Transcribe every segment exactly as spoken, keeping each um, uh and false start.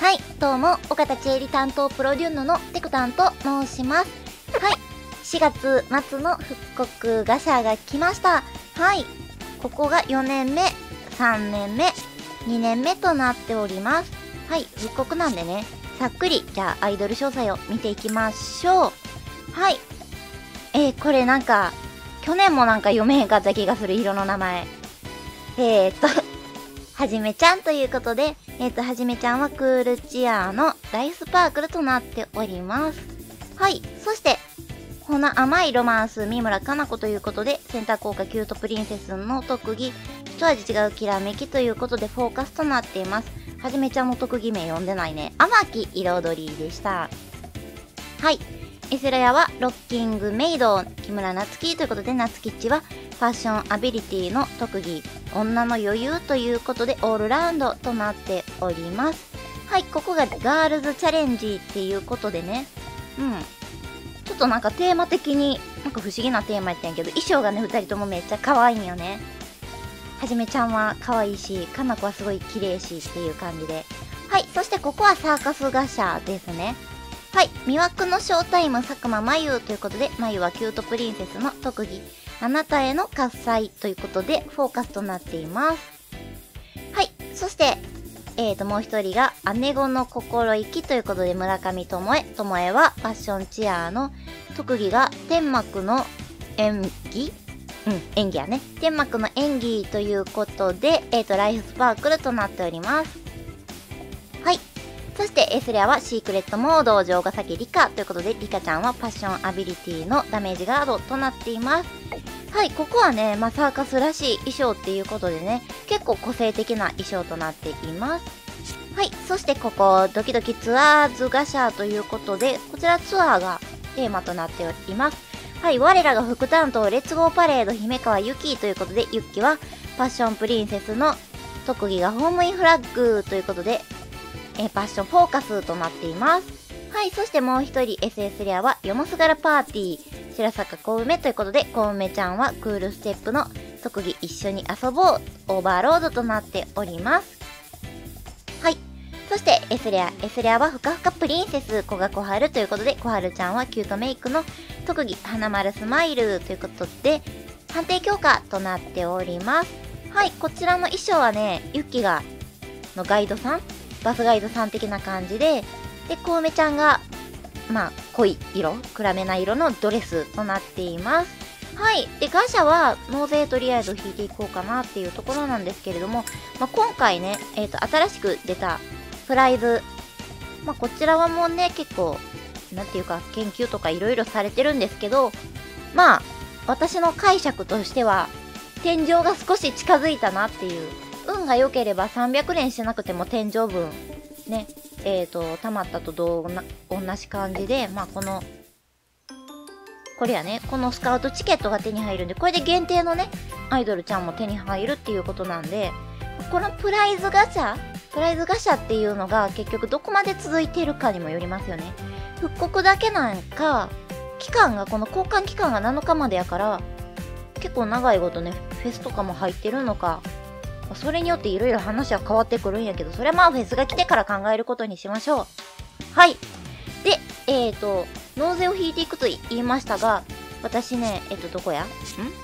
はい、どうも、岡田千恵里担当プロデューノのテクタンと申します。はい、しがつ末の復刻ガシャが来ました。はい、ここがよねんめ、さんねんめ、にねんめとなっております。はい、復刻なんでね、さっくり、じゃあアイドル詳細を見ていきましょう。はい、えー、これなんか、去年もなんか読めへんかった気がする色の名前。えーと、はじめちゃんということで、えっと、はじめちゃんはクールチアのライスパークルとなっております。はい。そして、ほな甘いロマンス、三村かな子ということで、センター効果キュートプリンセスの特技、一味違うきらめきということでフォーカスとなっています。はじめちゃんの特技名読んでないね。甘き彩りでした。はい。エスラヤはロッキングメイド、木村夏樹ということで、夏吉はファッションアビリティの特技、女の余裕ということでオールラウンドとなっております。はい、ここがガールズチャレンジっていうことでね、うん。ちょっとなんかテーマ的に、なんか不思議なテーマやったんやけど、衣装がね、二人ともめっちゃ可愛いんよね。はじめちゃんは可愛いし、かな子はすごい綺麗しっていう感じで。はい、そしてここはサーカスガシャですね。はい、魅惑のショータイム佐久間真由ということで、真由はキュートプリンセスの特技、あなたへの喝采ということでフォーカスとなっています。はい、そして、えーと、もう一人が姉子の心意気ということで村上智恵。智恵はファッションチアの特技が天幕の演技うん、演技やね。天幕の演技ということで、えーと、ライフスパークルとなっております。はい。そしてエスレアはシークレットモード城ヶ崎リカということで、リカちゃんはパッションアビリティのダメージガードとなっています。はい、ここはね、まあ、サーカスらしい衣装っていうことでね、結構個性的な衣装となっています。はい、そしてここ、ドキドキツアーズガシャということで、こちらツアーがテーマとなっております。はい、我らが副担当、レッツゴーパレード姫川ゆきということで、ゆきはファッションプリンセスの特技がホームインフラッグということで、えー、パッションフォーカスとなっています。はい、そしてもう一人 エスエス レアはよもすがらパーティー、白坂小梅ということで、小梅ちゃんはクールステップの特技一緒に遊ぼう、オーバーロードとなっております。はい。そして S レア、S レアはふかふかプリンセス、古賀小春ということで、小春ちゃんはキュートメイクの特技、花丸スマイルということで、判定強化となっております。はい、こちらの衣装はね、ユッキが、のガイドさんバスガイドさん的な感じで、で、小梅ちゃんが、まあ、濃い色、暗めな色のドレスとなっています。はい。で、ガシャは、納税とりあえず引いていこうかなっていうところなんですけれども、まあ、今回ね、えっと、新しく出た、プライズ。まあ、こちらはもうね、結構、なんていうか、研究とかいろいろされてるんですけど、まあ、私の解釈としては、天井が少し近づいたなっていう、運が良ければさんびゃくれんしなくても天井分、ね、えっと、溜まったと同じ感じで、まあ、この、これやね、このスカウトチケットが手に入るんで、これで限定のね、アイドルちゃんも手に入るっていうことなんで、このプライズガチャプライズガシャっていうのが結局どこまで続いているかにもよりますよね。復刻だけなんか、期間が、この交換期間がなのかまでやから、結構長いことね、フェスとかも入ってるのか、それによっていろいろ話は変わってくるんやけど、それはまあフェスが来てから考えることにしましょう。はい。で、えっと、納税を引いていくと言いましたが、私ね、えっと、どこやんん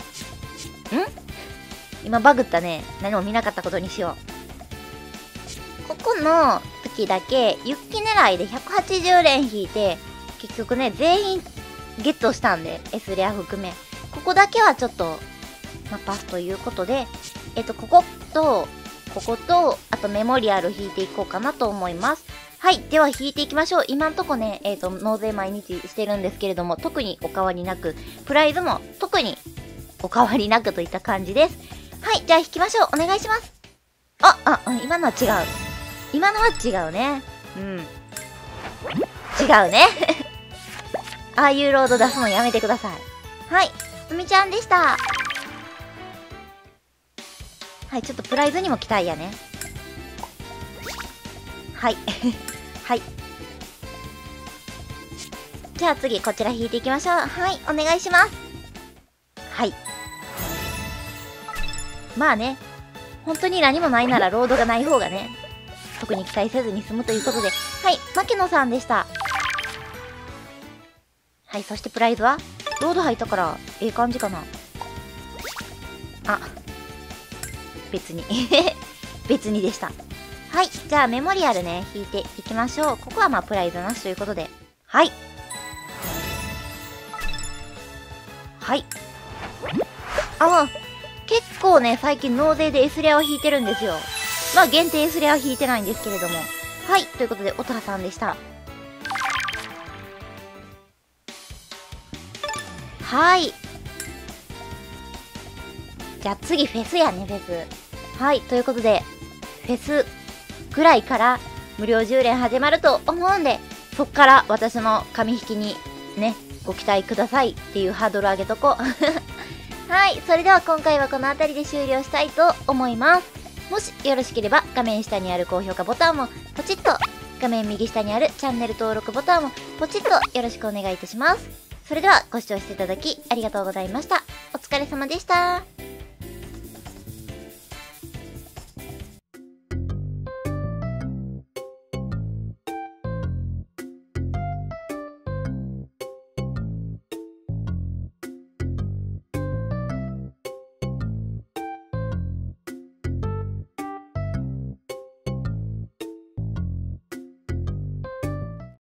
今バグったね。何も見なかったことにしよう。ここの時だけ、ユッキ狙いでひゃくはちじゅうれん引いて、結局ね、全員ゲットしたんで、S レア含め。ここだけはちょっと、まあ、パスということで、えっと、ここと、ここと、あとメモリアル引いていこうかなと思います。はい。では引いていきましょう。今んとこね、えっと、納税毎日してるんですけれども、特にお変わりなく、プライズも特にお変わりなくといった感じです。はい。じゃあ引きましょう。お願いします。あ、あ、今のは違う。今のは違うね。うん。違うね。ああいうロード出すのやめてください。はい。すみちゃんでした。はい、ちょっとプライズにも期待やね。はい。はい。じゃあ次、こちら引いていきましょう。はい、お願いします。はい。まあね、本当に何もないならロードがない方がね、 特に期待せずに済むということで、はい、牧野さんでした。はい、そしてプライズはロード入ったから、ええ感じかな。あ、別に。別にでした。はい、じゃあメモリアルね、引いていきましょう。ここはまあプライズなしということで。はい。はい。ああ、結構ね、最近納税で S レアを引いてるんですよ。まあ限定 S レアは引いてないんですけれども。はい、ということで、おとはさんでした。はい。じゃあ次フェスやね、フェス。はい、ということで、フェスぐらいから無料じゅう連始まると思うんで、そっから私の紙引きにね、ご期待くださいっていうハードル上げとこう。はい、それでは今回はこの辺りで終了したいと思います。もしよろしければ画面下にある高評価ボタンもポチッと、画面右下にあるチャンネル登録ボタンもポチッとよろしくお願いいたします。それではご視聴していただきありがとうございました。お疲れ様でした。